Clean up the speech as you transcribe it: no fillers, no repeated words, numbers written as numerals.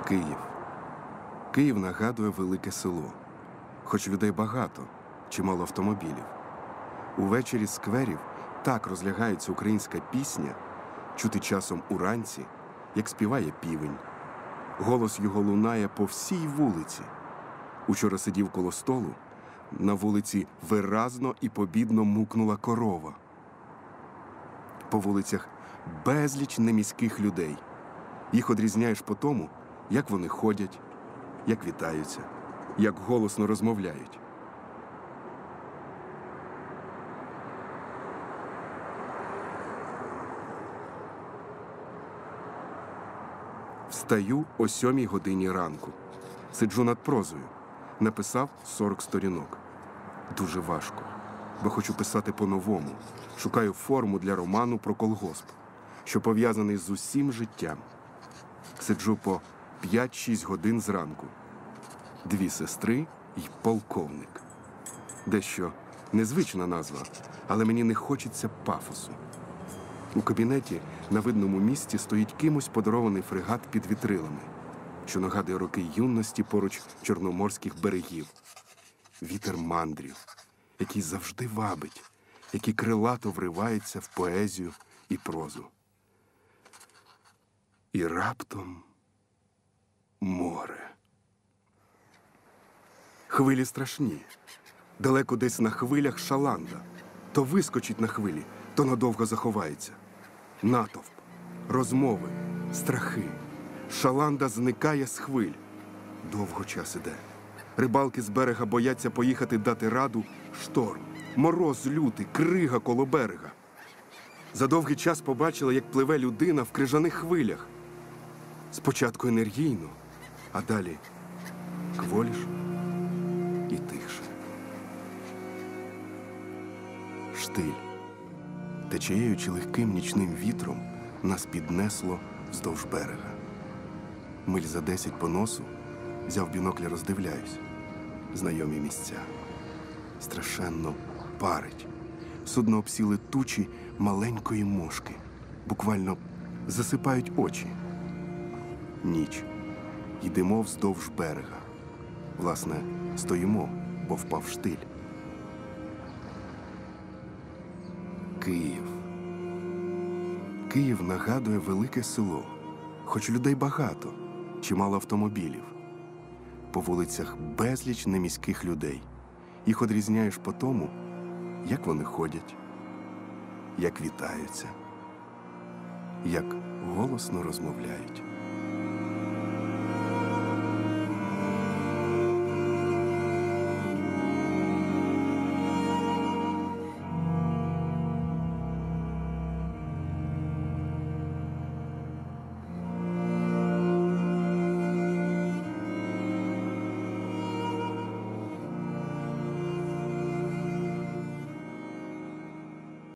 Київ. Київ нагадує велике село. Хоч людей багато, чимало автомобілів. Увечері з скверів так розлягається українська пісня, чути часом уранці, як співає півень. Голос його лунає по всій вулиці. Учора сидів коло столу, на вулиці виразно і побідно мукнула корова. По вулицях безліч неміських людей. Їх одрізняєш по тому, як вони ходять, як вітаються, як голосно розмовляють. Встаю о 7 годині ранку. Сиджу над прозою. Написав 40 сторінок. Дуже важко, бо хочу писати по-новому. Шукаю форму для роману про колгосп, що пов'язаний з усім життям. Сиджу по 5-6 годин зранку. 2 сестри й полковник. Дещо незвична назва, але мені не хочеться пафосу. У кабінеті на видному місці стоїть кимось подарований фрегат під вітрилами, що нагадує роки юності поруч чорноморських берегів. Вітер мандрів, який завжди вабить, який крилато вривається в поезію і прозу. І раптом море. Хвилі страшні. Далеко десь на хвилях шаланда. То вискочить на хвилі, то надовго заховається. Натовп, розмови, страхи. Шаланда зникає з хвиль. Довго час іде. Рибалки з берега бояться поїхати дати раду. Шторм, мороз лютий, крига коло берега. За довгий час побачила, як пливе людина в крижаних хвилях. Спочатку енергійно, а далі кволіш і тихше. Штиль. Течією чи легким нічним вітром нас піднесло вздовж берега. Миль за 10 по носу взяв бінокль, роздивляюсь. Знайомі місця. Страшенно парить. Судно обсіли тучі маленької мошки. Буквально засипають очі. Ніч. Йдемо вздовж берега. Власне, стоїмо, бо впав штиль. Київ. Київ нагадує велике село. Хоч людей багато, чимало автомобілів. По вулицях безліч неміських людей. Їх одрізняєш по тому, як вони ходять, як вітаються, як голосно розмовляють.